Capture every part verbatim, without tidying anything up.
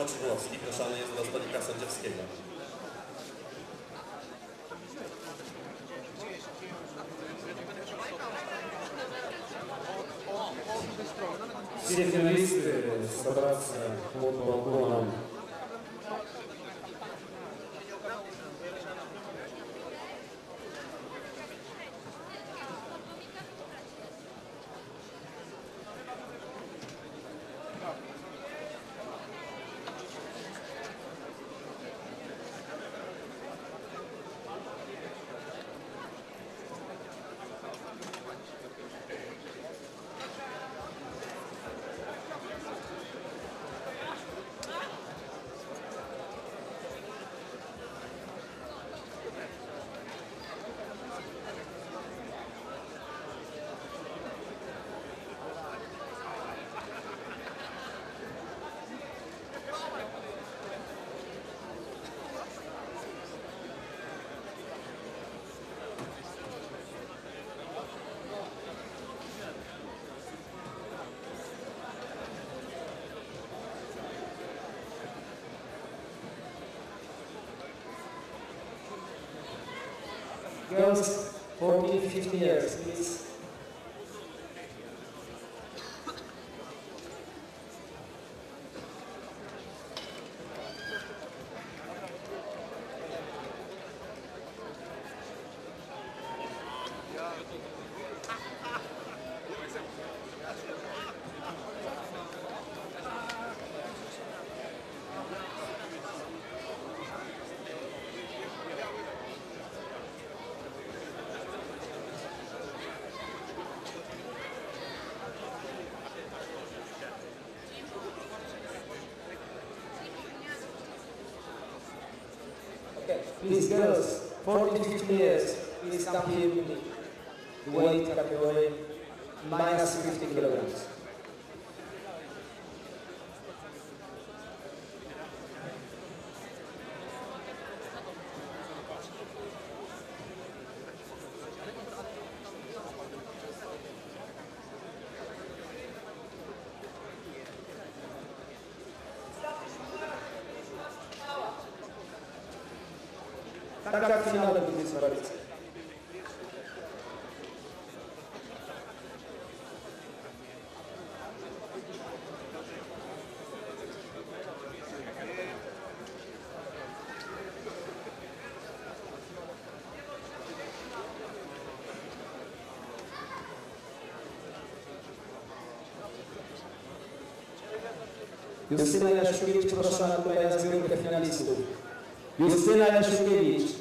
Oczymowski proszony jest do stolika sędziowskiego. Все финалисты собраться под балконом. Girls fourteen to fifteen years, please. Okay, please girls, fourteen to fifteen years, please come here with me. The weight category minus fifty kilograms. Tak jak finale będzie zobaczyć. Justyna Jasiukiewicz proszona tutaj na zbiórkę finalistów. Justyna Jasiukiewicz.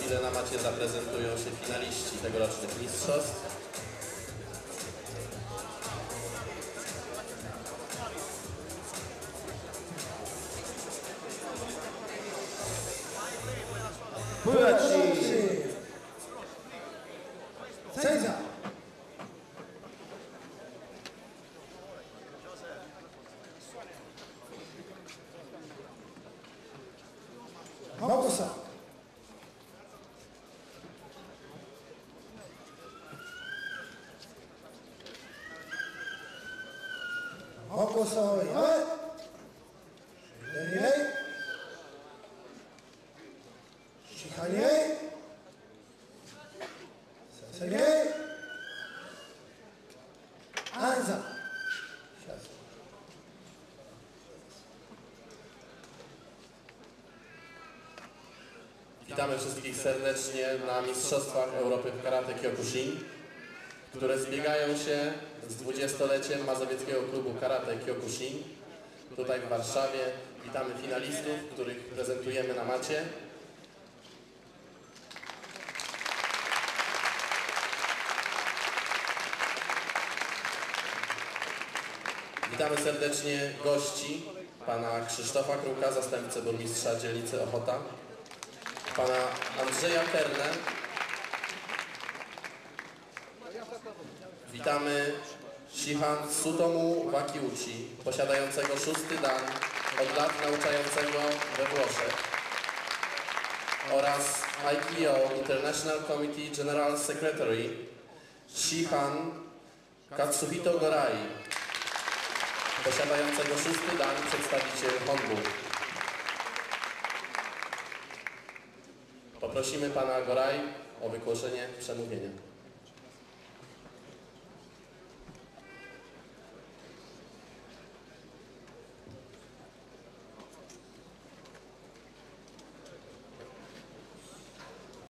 chwilę na macie zaprezentują się finaliści tegorocznych mistrzostw. Pulechi. Seiza. Mokusa. Mokusa, yae. Relay. Shikari. Sasage. Anza. Witamy wszystkich serdecznie na Mistrzostwach Europy w Karate Kyokushin, które zbiegają się z dwudziestoleciem Mazowieckiego Klubu Karate Kyokushin tutaj w Warszawie. Witamy finalistów, których prezentujemy na macie. Witamy serdecznie gości, pana Krzysztofa Kruka, zastępcę burmistrza dzielnicy Ochota, pana Andrzeja Kernę. Witamy Shihan Sutomu Wakiuchi, posiadającego szósty dan, od lat nauczającego we Włoszech, oraz I K O International Committee General Secretary Shihan Katsuhito Gorai, posiadającego szósty dan, przedstawiciel Honbu. Poprosimy pana Gorai o wygłoszenie przemówienia.